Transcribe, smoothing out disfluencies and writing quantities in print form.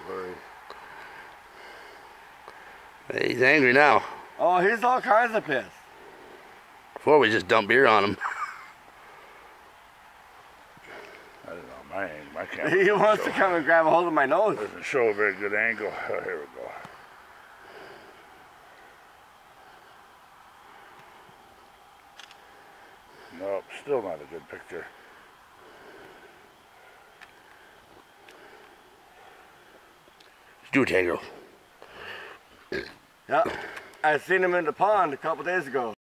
hurry. He's angry now. Oh, he's all kinds of pissed. Before we just dumped beer on him. I don't know, my camera. He wants to come and grab a hold of my nose. Doesn't show a very good angle. Oh, here we go. Nope, still not a good picture. Do tango. Yeah, I seen him in the pond a couple days ago.